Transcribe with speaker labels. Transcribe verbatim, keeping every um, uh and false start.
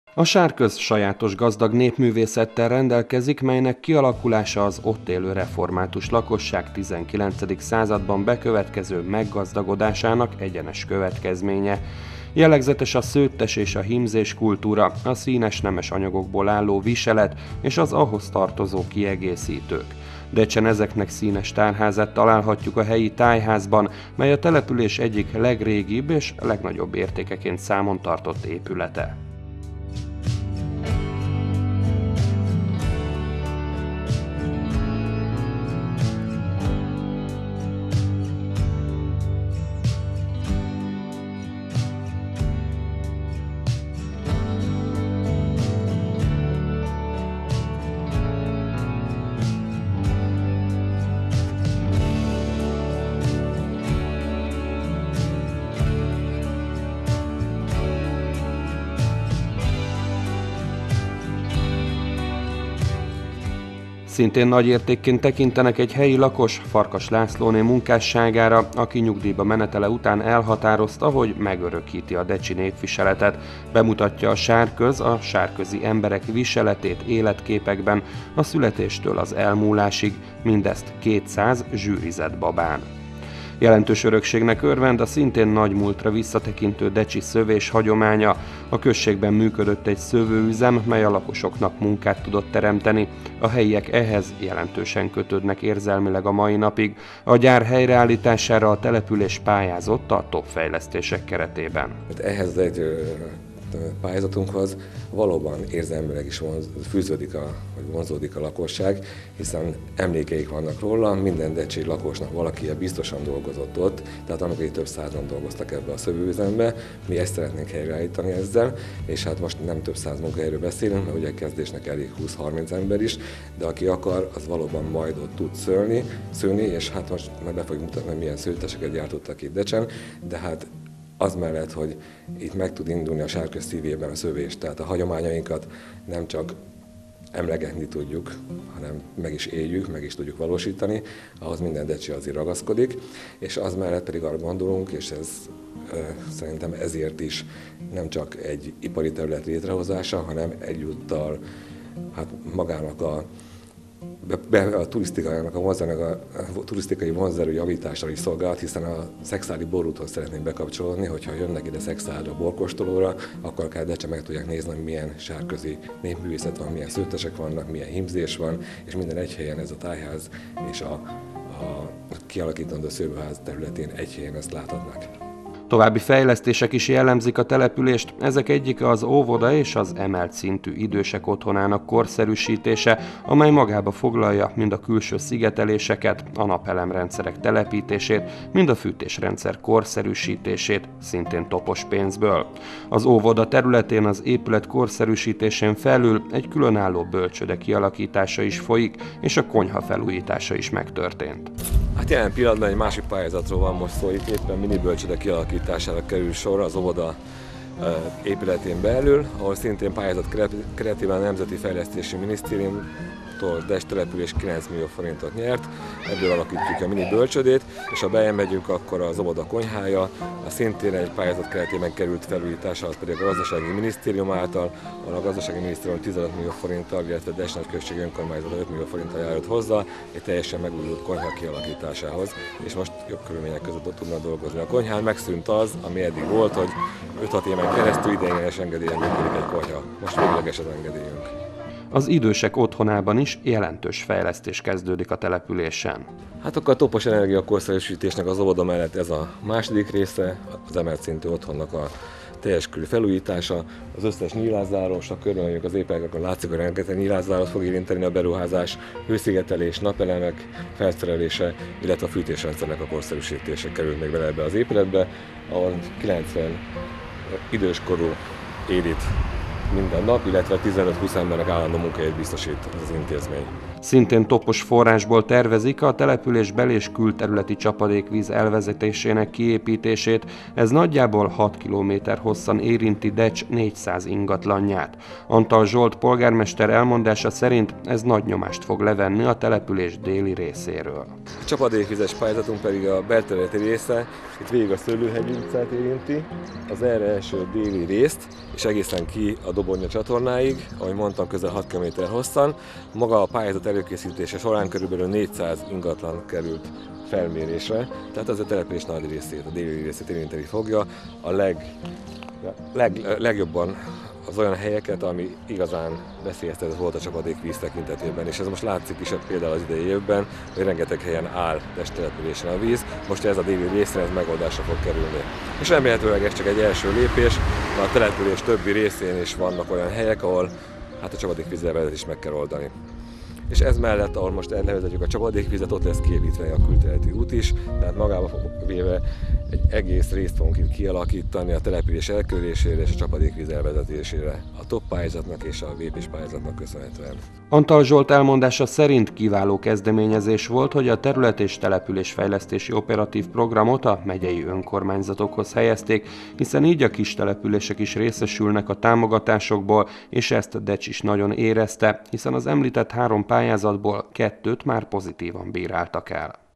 Speaker 1: A Sárköz sajátos gazdag népművészettel rendelkezik, melynek kialakulása az ott élő református lakosság tizenkilencedik században bekövetkező meggazdagodásának egyenes következménye. Jellegzetes a szőttes és a hímzés kultúra, a színes nemes anyagokból álló viselet és az ahhoz tartozó kiegészítők. Decsen ezeknek színes tárházát találhatjuk a helyi tájházban, mely a település egyik legrégibb és legnagyobb értékeként számon tartott épülete. Szintén nagy értékként tekintenek egy helyi lakos, Farkas Lászlóné munkásságára, aki nyugdíjba menetele után elhatározta, hogy megörökíti a decsi népviseletet. Bemutatja a Sárköz a sárközi emberek viseletét életképekben, a születéstől az elmúlásig, mindezt kétszáz zsűrizett babán. Jelentős örökségnek örvend a szintén nagy múltra visszatekintő decsi szövés hagyománya. A községben működött egy szövőüzem, mely a lakosoknak munkát tudott teremteni. A helyiek ehhez jelentősen kötődnek érzelmileg a mai napig. A gyár helyreállítására a település pályázott a top fejlesztések keretében.
Speaker 2: Ehhez egy pályázatunkhoz valóban érzelmileg is vonz, fűződik a, vagy vonzódik a lakosság, hiszen emlékeik vannak róla, minden decsi lakosnak valaki biztosan dolgozott ott, tehát annak, hogy több százan dolgoztak ebbe a szövőüzembe, mi ezt szeretnénk helyreállítani ezzel, és hát most nem több száz munkahelyről beszélünk, mert ugye kezdésnek elég húsz-harminc ember is, de aki akar, az valóban majd ott tud szőni, szőni, és hát most már be fogjuk mutatni, milyen szőtteseket gyártottak itt Decsen, de hát az mellett, hogy itt meg tud indulni a Sárköz szívében a szövés, tehát a hagyományainkat nem csak emlegetni tudjuk, hanem meg is éljük, meg is tudjuk valósítani, ahhoz minden decsi azért ragaszkodik, és az mellett pedig arra gondolunk, és ez e, szerintem ezért is nem csak egy ipari terület létrehozása, hanem egyúttal hát magának a a turisztikának, a, vonzernek, a turisztikai vonzerő javítására is szolgált, hiszen a szexádi borúthoz szeretnénk bekapcsolódni, hogyha jönnek ide szexádra, borkóstolóra, akkor akár Decsen meg tudják nézni, hogy milyen sárközi népművészet van, milyen szőttesek vannak, milyen hímzés van, és minden egy helyen ez a tájház és a, a kialakítandó szőlőház területén egy helyen ezt láthatnak.
Speaker 1: További fejlesztések is jellemzik a települést, ezek egyike az óvoda és az emelt szintű idősek otthonának korszerűsítése, amely magába foglalja mind a külső szigeteléseket, a napelemrendszerek telepítését, mind a fűtésrendszer korszerűsítését, szintén topos pénzből. Az óvoda területén az épület korszerűsítésén felül egy különálló bölcsőde kialakítása is folyik, és a konyha felújítása is megtörtént.
Speaker 2: Hát jelen pillanatban egy másik pályázatról van most szó, itt éppen mini bölcsőde kialakítására kerül sor az óvoda épületén belül, ahol szintén pályázat keretében a Nemzeti Fejlesztési Minisztériumtól Decsen település kilenc millió forintot nyert, ebből alakítjuk a mini bölcsödét, és ha bemegyünk, akkor az óvoda konyhája, a szintén egy pályázat keretében került felújítása, az pedig a Gazdasági Minisztérium által, ahol a Gazdasági Minisztérium tizenöt millió forinttal, illetve Decsen község önkormányzata öt millió forinttal járult hozzá egy teljesen megújult konyha kialakításához, és most jobb körülmények között ott tudnak dolgozni. A konyhán megszűnt az, ami eddig volt, hogy öt-hat éven keresztül ideiglenes engedélyen működik egy konyha. Most végleges az engedélyünk.
Speaker 1: Az idősek otthonában is jelentős fejlesztés kezdődik a településen.
Speaker 2: Hát akkor a topos energia korszerűsítésnek az óvoda mellett ez a második része, az emelt szintű otthonnak a teljes körű felújítása, az összes nyílászáros, ha körülmegyünk az épületekon, látszik, hogy rengeteg nyílászárat fog érinteni a beruházás, hőszigetelés, napelemek felszerelése, illetve a fűtésrendszernek a korszerűsítése kerül még bele ebbe az épületbe, ahol kilencven időskorú él itt minden nap, illetve tizenöt-húsz embernek állandó munkahelyet biztosít az intézmény.
Speaker 1: Szintén topos forrásból tervezik a település bel- és külterületi csapadékvíz elvezetésének kiépítését, ez nagyjából hat kilométer hosszan érinti Decs négyszáz ingatlanját. Antal Zsolt polgármester elmondása szerint ez nagy nyomást fog levenni a település déli részéről.
Speaker 2: A csapadékvizes pályázatunk pedig a belterületi része, itt végig a Szőlőhegy utcát érinti, az erre első déli részt, és egészen ki a Dobonya csatornáig, ahogy mondtam, közel hat kilométer hosszan. Maga a pályázat előkészítése során körülbelül négyszáz ingatlan került felmérésre, tehát az a település nagy részét, a déli részét érinteni fogja. A leg, leg, legjobban az olyan helyeket, ami igazán veszélyeztetett volt a csapadékvíz tekintetében, és ez most látszik is például az idei évben, hogy rengeteg helyen áll testtelepülésen a víz, most ez a déli részre ez megoldásra fog kerülni. És remélhetőleg ez csak egy első lépés, de a település többi részén is vannak olyan helyek, ahol hát a csapadékvízlevezetet is meg kell oldani. És ez mellett, ahol most elnevezetjük a csapadékvizet, ott lesz kiépítve a külterületi út is, tehát magába véve egy egész részt fogunk itt kialakítani a település elkerülésére és a csapadékvíz elvezetésére, a top pályázatnak és a vé pés pályázatnak köszönhetően.
Speaker 1: Antal Zsolt elmondása szerint kiváló kezdeményezés volt, hogy a terület- és településfejlesztési operatív programot a megyei önkormányzatokhoz helyezték, hiszen így a kis települések is részesülnek a támogatásokból, és ezt Decs is nagyon érezte, hiszen az említett három pályázatból kettőt már pozitívan bíráltak el.